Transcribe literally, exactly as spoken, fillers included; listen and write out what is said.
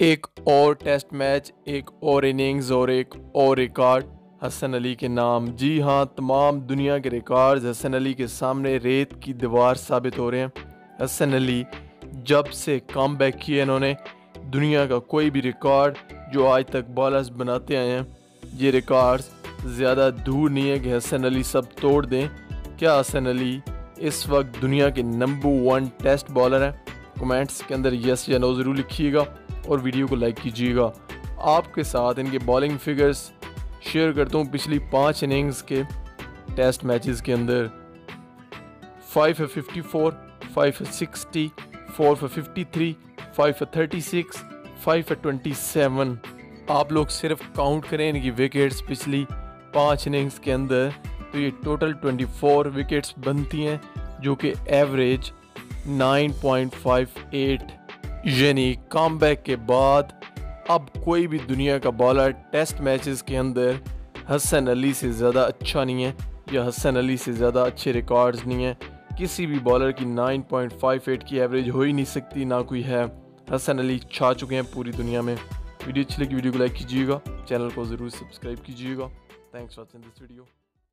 एक और test match, एक और इनिंग्स और एक और रिकॉर्ड हसन अली के नाम। जी हाँ, तमाम दुनिया के रिकॉर्ड्स हसन अली के सामने रेत की दीवार साबित हो रहे हैं। हसन अली जब से कम बैक किया इन्होंने, दुनिया का कोई भी रिकॉर्ड जो आज तक बॉलर्स बनाते आए हैं, ये रिकॉर्ड्स ज़्यादा दूर नहीं है कि हसन अली सब तोड़ दें। क्या हसन अली इस वक्त दुनिया के नंबर वन टेस्ट बॉलर हैं? कमेंट्स के अंदर यस या नो ज़रूर लिखिएगा और वीडियो को लाइक कीजिएगा। आपके साथ इनके बॉलिंग फिगर्स शेयर करता हूँ पिछली पाँच इनिंग्स के टेस्ट मैचेस के अंदर। Five for fifty four, five for sixty, four for fifty three, five for thirty six, five for twenty seven. आप लोग सिर्फ काउंट करें इनकी विकेट्स पिछली पाँच इनिंग्स के अंदर, तो ये टोटल ट्वेंटी फोर विकेट्स बनती हैं, जो कि average nine point five eight, यानी कमबैक के बाद अब कोई भी दुनिया का बॉलर टेस्ट मैचेस के अंदर हसन अली से ज़्यादा अच्छा नहीं है या हसन अली से ज़्यादा अच्छे रिकॉर्ड्स नहीं है। किसी भी बॉलर की नाइन पॉइंट फाइव एट की एवरेज हो ही नहीं सकती, ना कोई है। हसन अली छा चुके हैं पूरी दुनिया में। वीडियो अच्छी लगी वीडियो को लाइक कीजिएगा, चैनल को ज़रूर सब्सक्राइब कीजिएगा। Thanks for watching this video.